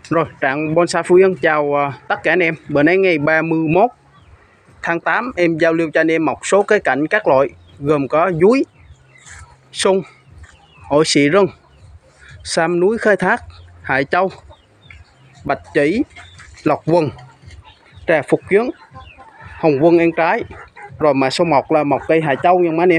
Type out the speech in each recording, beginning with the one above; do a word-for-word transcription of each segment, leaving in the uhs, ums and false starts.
Rồi, Trạng Bonsai Phú Yên chào uh, tất cả anh em. Bữa nay ngày ba mươi mốt tháng tám em giao lưu cho anh em một số cái cảnh các loại gồm có dúi, sung, ổi xị rừng, sam núi khai thác, hải châu, bạch chỉ, lộc vừng, trà phục kiến, hồng vân ăn trái. Rồi mà số một là một cây hải châu nha mấy anh em.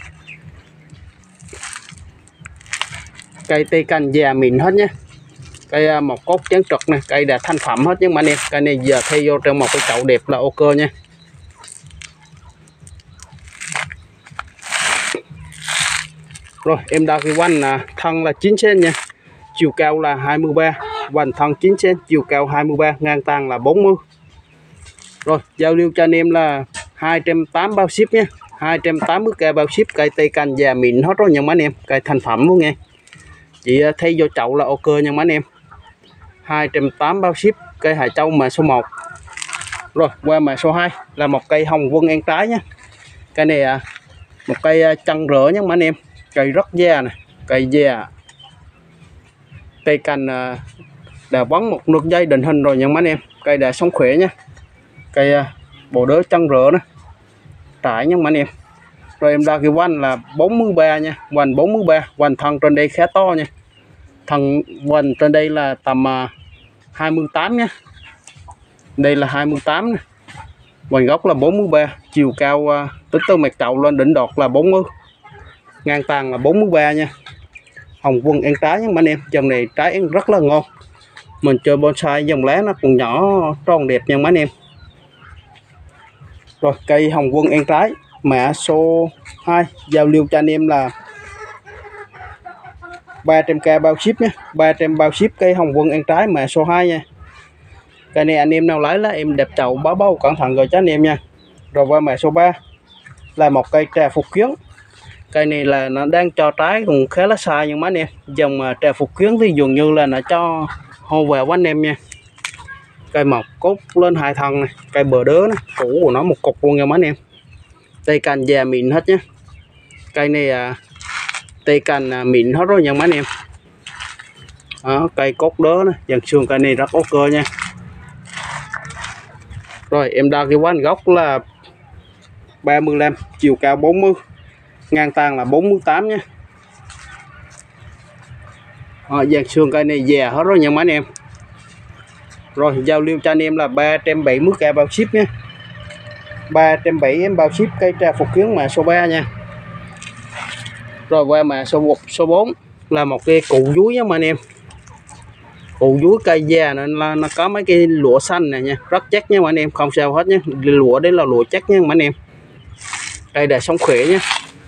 Cây tây cành già mịn hết nhé. Cây một cốt trắng trực này, cây đã thành phẩm hết nhưng mà anh em, cây này giờ thay vô trong một cái chậu đẹp là ok nha. Rồi em đo cái quanh là thân là chín xăng-ti-mét nha, chiều cao là hai mươi ba, hoành thân chín xăng-ti-mét, chiều cao hai mươi ba, ngang tang là bốn mươi. Rồi giao lưu cho anh em là hai trăm tám mươi bao ship nhé, hai trăm tám mươi k bao ship. Cây tây cành già mịn hết rồi nha mấy anh em, cây thành phẩm luôn nghe, chỉ thay vô chậu là ok nha mấy anh em. Hai trăm tám mươi bao ship cây hải châu mà số một. Rồi qua mà số hai là một cây hồng vân ăn trái nhé. Cây này à, một cây chân rỡ nhé mấy anh em, cây rất già này, cây già, cây cành à, đã bắn một nước dây định hình rồi nha mấy anh em. Cây đã sống khỏe nhé, cây à, bộ đỡ chân rỡ nữa, trải nha mấy anh em. Rồi em đo cái quanh là bốn mươi ba nha, hoành bốn mươi ba, hoành thân trên đây khá to nha, thân hoành trên đây là tầm uh, hai mươi tám nhé, đây là hai mươi tám nè, hoành gốc là bốn mươi ba, chiều cao uh, tính từ mặt chậu lên đỉnh đọt là bốn mươi, ngang tàn là bốn mươi ba nha. Hồng vân ăn trái nha mấy anh em, dòng này trái ăn rất là ngon, mình chơi bonsai dòng lá nó còn nhỏ tròn đẹp nha mấy anh em. Rồi cây hồng vân ăn trái mã số hai giao lưu cho anh em là ba trăm k bao ship nhé, ba trăm bao ship cây hồng vân ăn trái mã số hai nha. Cây này anh em nào lấy là em đẹp chậu báo báo cẩn thận rồi cho anh em nha. Rồi qua mã số ba là một cây trà phục kiến. Cây này là nó đang cho trái cũng khá là xa nhưng mấy anh em, dòng trà phục kiến thì dường như là nó cho hô vào của anh em nha. Cây mọc cốt lên hai thân này, cây bờ đớ này, củ của nó một cục luôn nha mấy anh em. Tây cành già mịn hết nhé. Cây này à, tây cành à, mịn hết rồi nha mấy anh em. Đó, cây cốt đớ này, dàn xương cây này rất ok nha. Rồi em đo cái quanh gốc là ba mươi lăm, chiều cao bốn mươi, ngang tang là bốn mươi tám nhé. Đó, dàn xương cây này già hết rồi nha mấy anh em. Rồi giao lưu cho anh em là ba trăm bảy mươi k bao ship nhé, ba trăm bảy mươi em bao ship cây trà phục kiến mã số ba nha. Rồi qua mã số một, số bốn là một cái cụ dúi nha mấy anh em. Cụ dúi cây già nên là nó có mấy cái lụa xanh này nha, rất chắc nha mấy anh em, không sao hết nhé. Lụa đấy là lụa chắc nha mấy anh em. Cây đã sống khỏe nhé.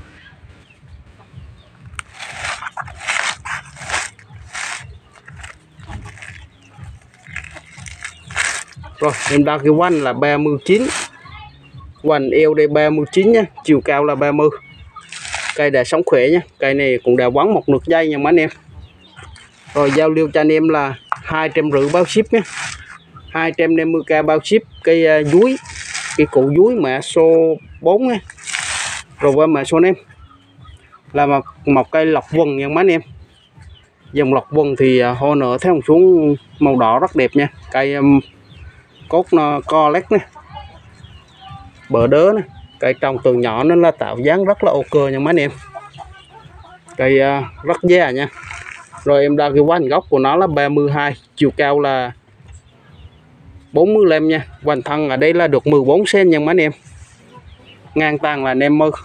Rồi em đo cái quanh là ba mươi chín, hoành eo đây ba mươi chín nhé, chiều cao là ba mươi. Cây đã sống khỏe nhé, cây này cũng đã quấn một nực dây nha mấy anh em. Rồi giao lưu cho anh em là hai trăm rưỡi bao ship nhé, hai trăm năm mươi k bao ship cây uh, dúi, cái cụ dúi mã số bốn nha. Rồi qua mã số năm là một, một cây lộc vừng nha mấy anh em. Dòng lộc vừng thì uh, hoa nở theo xuống màu đỏ rất đẹp nha. Cây um, cốt nó co lét nè, bờ đớ nè, cây trồng từ nhỏ nó là tạo dáng rất là ok nha mấy anh em. Cây uh, rất già nha. Rồi em đo cái quanh gốc của nó là ba mươi hai, chiều cao là bốn mươi lăm nha, hoành thân ở đây là được mười bốn xăng-ti-mét nha mấy anh em, ngang tang là năm mươi.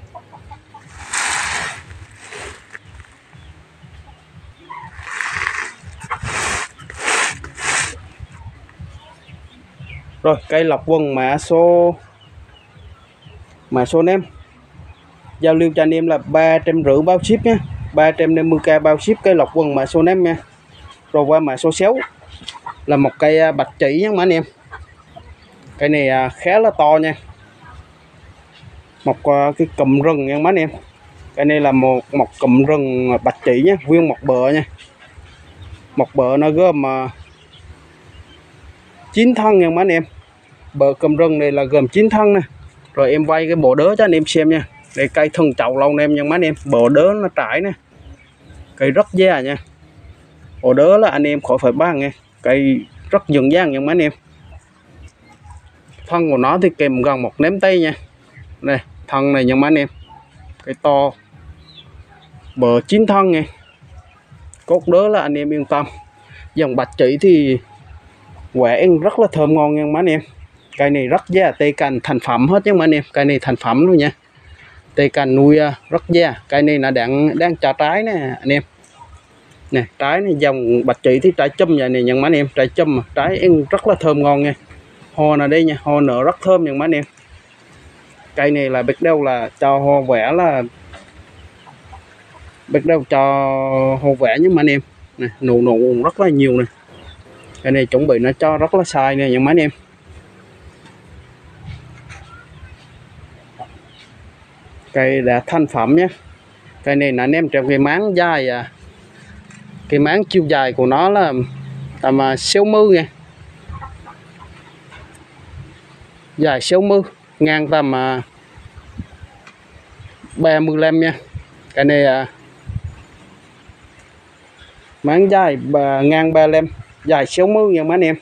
Rồi cây lộc vừng mã số mã số năm giao lưu cho anh em là ba trăm rưỡi bao ship nhé, ba trăm năm mươi k bao ship cây lộc vừng mã số năm nha. Rồi qua mã số sáu là một cây bạch chỉ nhé mấy anh em. Cây này khá là to nha, một cái cụm rừng nha mấy anh em. Cây này là một một cụm rừng bạch chỉ nhé, nguyên một bờ nha, một bờ nó gồm chín thân nha mấy anh em. Bờ cụm rừng này là gồm chín thân nè. Rồi em quay cái bộ đớ cho anh em xem nha. Đây cây thân chậu lâu em nha mấy anh em, bộ đớ nó trải nè, cây rất già nha. Bộ đớ là anh em khỏi phải bán nghe, cây rất dường dáng nha mấy anh em. Thân của nó thì kèm gần một nắm tay nha. Đây thân này nha mấy anh em, cây to bờ chín thân nha, cốt đớ là anh em yên tâm. Dòng bạch chỉ thì quả ăn rất là thơm ngon nha mấy anh em. Cây này rất da, tây cành thành phẩm hết nha mấy anh em, cây này thành phẩm luôn nha, tây cành nuôi rất da. Cây này là đang đang cho trái nè anh em nè, trái này dòng bạch chỉ thì trái chum vậy này nha mấy anh em, trái chum mà trái ăn rất là thơm ngon nha. Hoa là đây nha, hoa nở rất thơm nha mấy anh em. Cây này là biết đâu là cho hoa vẽ, là biết đâu cho hoa vẽ nhưng mà anh em này, nụ nụ rất là nhiều này. Cây này chuẩn bị nó cho rất là sai nè nha mấy anh em. Cây đã thành phẩm nhé. Cây này là anh em trong cái máng dài à, cái máng chiều dài của nó là tầm sáu mươi nha, dài sáu mươi, ngang tầm ba mươi lăm nha. Cái này à, máng dài bà, ngang ba mươi lăm, dài sáu mươi nha mấy anh em.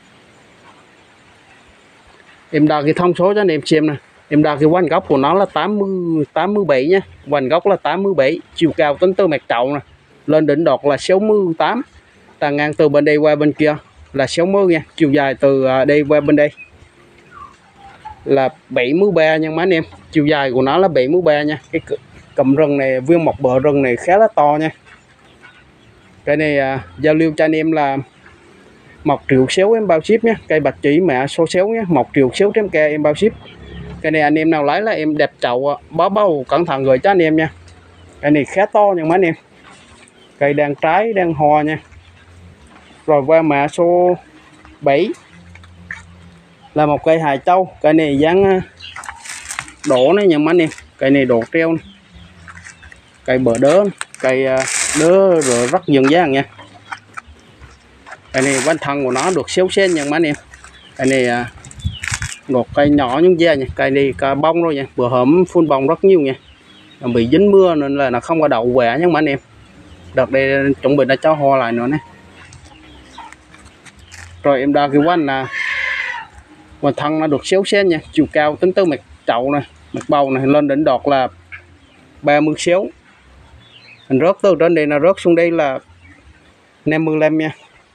Em đo cái thông số cho anh em xem nè. Em đo cái quanh gốc của nó là tám mươi, tám mươi bảy nha. Quanh gốc là tám mươi bảy, chiều cao tính từ mặt chậu nè lên đỉnh đọt là sáu mươi tám, tàn ngang từ bên đây qua bên kia là sáu mươi nha, chiều dài từ đây qua bên đây là bảy mươi ba nha mấy anh em. Chiều dài của nó là bảy mươi ba nha. Cái cầm rừng này, viên một bờ rừng này khá là to nha. Cái này à, giao lưu cho anh em là một triệu xéo em bao ship nhé. Cây bạch chỉ mẹ số xéo nhé, một triệu xéo trên cây em bao ship. Cái này anh em nào lấy là em đẹp chậu bó bao cẩn thận gửi cho anh em nha. Cái này khá to nha mấy anh em. Cây đang trái đang hoa nha. Rồi qua mã số bảy là một cây hài châu. Cây này dáng đổ này nha mấy anh em. Cây này đổ treo này. Cây bờ đớ, cây đớ rồi rất dường dáng nha. Cây này quanh thân của nó được xéo xén nha mấy anh em. Cây này một cây nhỏ nhưng da nha. Cây này cả bông rồi nha, bữa hổm phun bông rất nhiều nha, nó bị dính mưa nên là nó không có đậu quẻ nha mấy anh em. Đợt đây chuẩn bị đã cho hoa lại nữa nè. Rồi em đo cái quanh là quanh thân nó được xéo xén nha, chiều cao tính từ mặt chậu này, mặt bầu này lên đỉnh đọt là ba mươi xéo. Mình rớt từ trên đây nó rớt xuống đây là năm mươi lăm nha.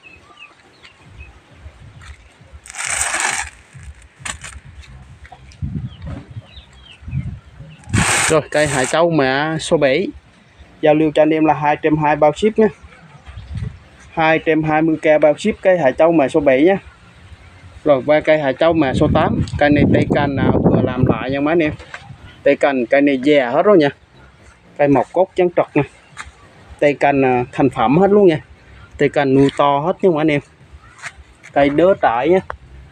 Rồi cây hải châu mã số bảy giao lưu cho anh em là hai trăm hai mươi bao ship nhé, hai trăm hai mươi k bao ship cây hải châu mã số bảy nhé. Rồi qua cây hải châu mã số tám, cây này tây cành nào vừa làm lại nha mấy anh em. Tây cành cây này già hết rồi nha, cây mọc cốt trắng trật nè, tây cành thành phẩm hết luôn nha, tây cành nuôi to hết nha mấy anh em. Cây đớ trải nhé.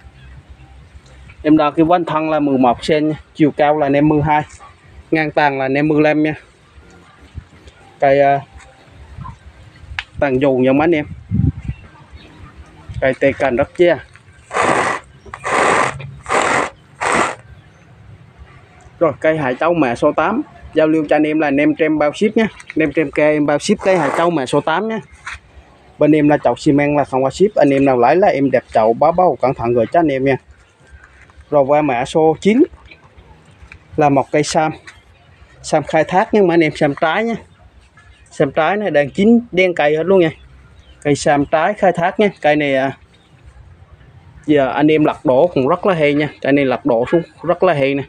Em đo cái quanh thân là mười một xăng-ti-mét nha, chiều cao là năm mươi hai, ngang tàn là năm mươi lăm nha. Cây uh, tàn dù nha mấy anh em. Cây tây cành rất da. Rồi cây hải châu mã số tám giao lưu cho anh em là năm trăm bao ship nhé, năm trăm k em bao ship cây hải châu mã số tám nhé. Bên em là chậu xi măng là không có ship, anh em nào lấy là em đẹp chậu báo bao cẩn thận gửi cho anh em nha. Rồi qua mã số chín là một cây sam, sam khai thác nhưng mà anh em sam trái nhé, sam trái này đang chín đen cây hết luôn nha. Cây sam trái khai thác nhé. Cây này à, giờ anh em lật đổ cũng rất là hay nha, cây này lật đổ xuống rất là hay nè.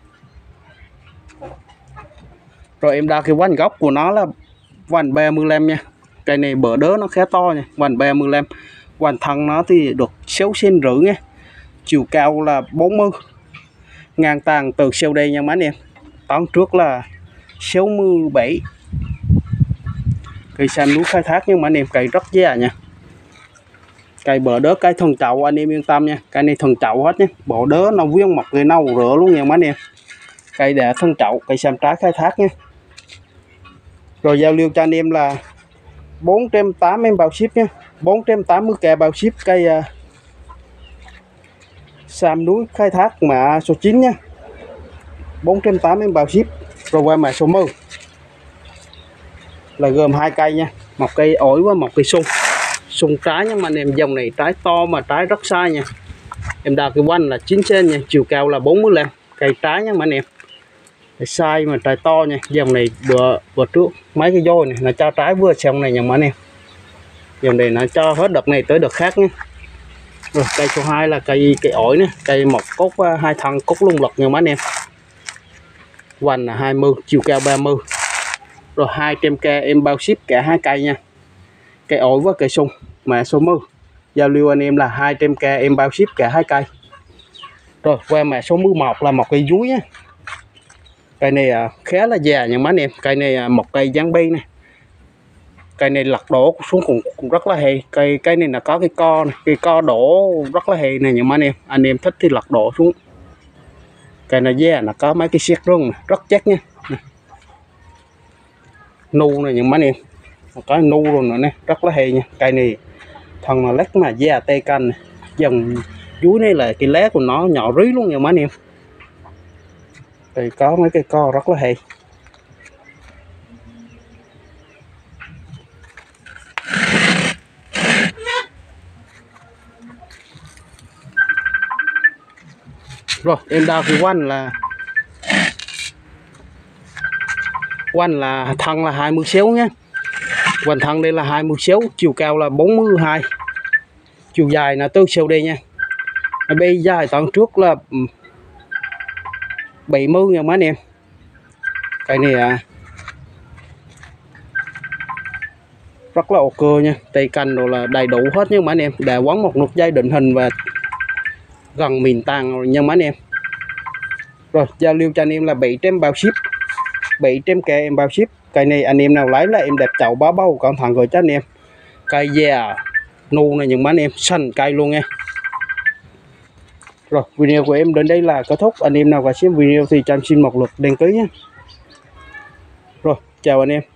Rồi em đo cái quanh gốc của nó là quanh ba mươi lăm nha. Cây này bờ đớ nó khá to nha, quanh ba mươi lăm. Quanh thân nó thì được sáu xăng-ti-mét rưỡi nha, chiều cao là bốn mươi, ngang tàn từ sau đây nha mấy anh em, tán trước là sáu mươi bảy. Cây sam núi khai thác nhưng mà anh em, cây rất già nha. Cây bờ đớ cây thuần chậu anh em yên tâm nha, cây này thuần chậu hết nhé, bộ đớ nó viên mọc người nâu rửa luôn nha mấy anh em. Cây đã thuần chậu, cây sam trái khai thác nhé. Rồi giao lưu cho anh em là bốn trăm tám mươi em bao ship nhé, bốn trăm tám mươi k bao ship cây uh, sam núi khai thác mã số chín nhé, bốn trăm tám mươi em bao ship. Rồi qua mã số mười là gồm hai cây nha, một cây ổi và một cây sung. Sung trái nhưng mà anh em dòng này trái to mà trái rất sai nha. Em đào cái quanh là chín cm nha, chiều cao là bốn mươi lăm. Cây trái nha mà anh em. Sai mà trái to nha. Dòng này bữa bữa trước mấy cái dôi này là cho trái vừa xong này nha mà anh em. Dòng này nó cho hết đợt này tới đợt khác nhé. Rồi cây số hai là cây cây ổi nữa, cây mọc cốt hai thân cốt lung lật nha mấy anh em. Hoành là hai mươi, chiều cao ba mươi. Rồi hai trăm k em bao ship cả hai cây nha. Cây ổi với cây sung mã số mười. Giao lưu anh em là hai trăm k em bao ship cả hai cây. Rồi qua mã số mười một là một cây dúi nhé. Cây này khá là già nha mấy anh em. Cây này một cây dáng bi này. Cây này lật đổ xuống cũng, cũng rất là hề. Cây cây này là có cái co này, cái co đổ rất là hề này nha mấy anh em. Anh em thích thì lật đổ xuống. Cây này da là có mấy cái xiết rung này, rất chắc nha. Nu này nha mấy anh em. Có nu rồi nữa nè, rất là hề nha. Cây này thân là lách mà da tê canh này. Dòng dúi này là cái lá của nó nhỏ rí luôn nha mấy anh em. Đây có mấy cái co rất là hề. Rồi em đào cái quanh là quanh là thân là hai mươi xéo nhé. Quanh thân đây là hai mươi xéo, chiều cao là bốn mươi hai, chiều dài là tương xéo đây nha. Bây dài toàn trước là bảy mươi nha mấy anh em. Cái này à, rất là ok nha. Tay canh rồi là đầy đủ hết nha mấy anh em. Đã quấn một nút dây định hình và gần miền tàng rồi nha mấy anh em. Rồi giao lưu cho anh em là bảy trăm bao ship, bảy trăm k em bao ship. Cây này anh em nào lấy là em đẹp chậu bá bầu cẩn thận rồi cho anh em. Cây già nu này những mấy anh em xanh cây luôn nha. Rồi video của em đến đây là kết thúc. Anh em nào có xem video thì cho em xin một lượt đăng ký nhé. Rồi chào anh em.